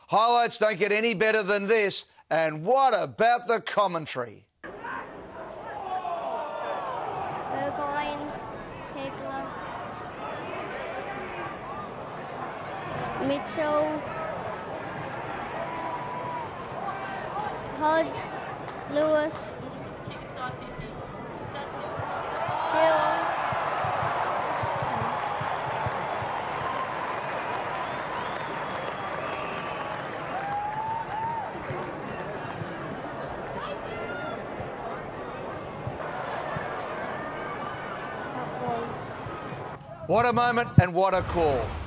Highlights don't get any better than this. And what about the commentary? Burgoyne, Kegler, Mitchell, Hodge, Lewis, Jill, What a moment and what a call.